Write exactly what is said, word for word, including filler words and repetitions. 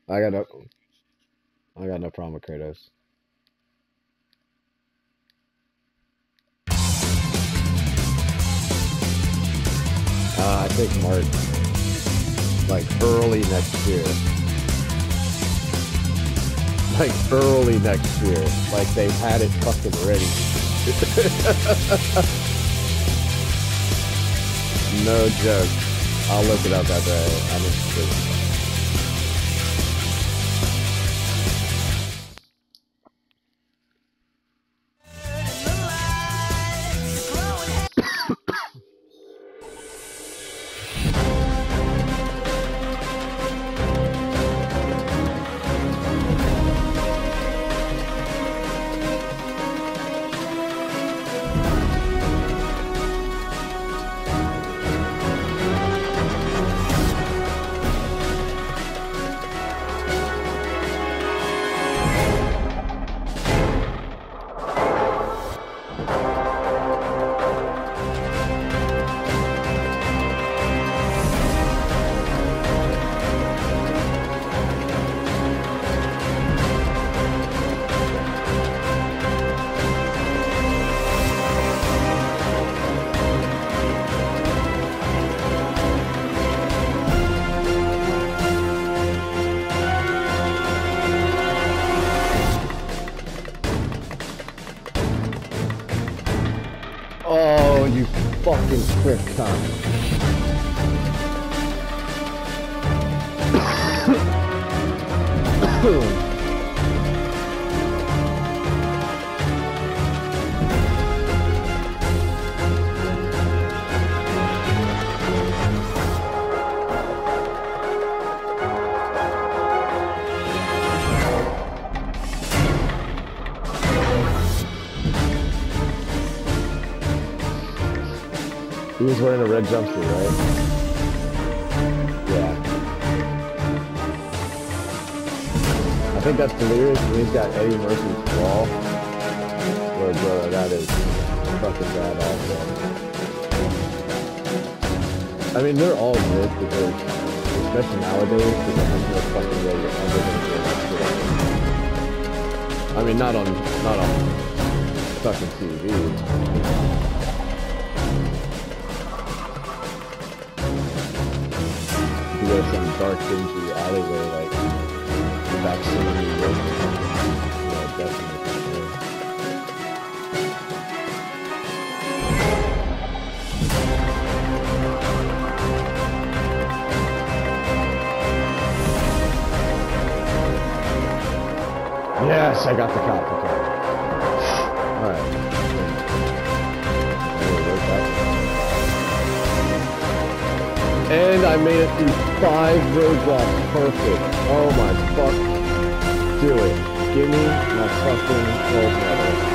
I got no, I got no problem with Kratos. Uh, I think March, like early next year. Like early next year. Like they've had it fucking ready. No joke. I'll look it up after I, I'm interested. Oh, you fucking prick cunt. He was wearing a red jumpsuit, right? Yeah. I think that's Delirious, and he's got Eddie Murphy's wall. Where, bro, that is fucking badass, man. I mean, they're all good because, especially nowadays, because there's no fucking way you're ever gonna get that shit. I mean, not on, not on fucking T V. You go to some dark, dingy alleyway, like the back city of New York, yeah, definitely. Yes, I got the cop. Okay. Alright. And I made it through five roadblocks perfect. Oh my fuck. Do it. Give me my fucking gold medal.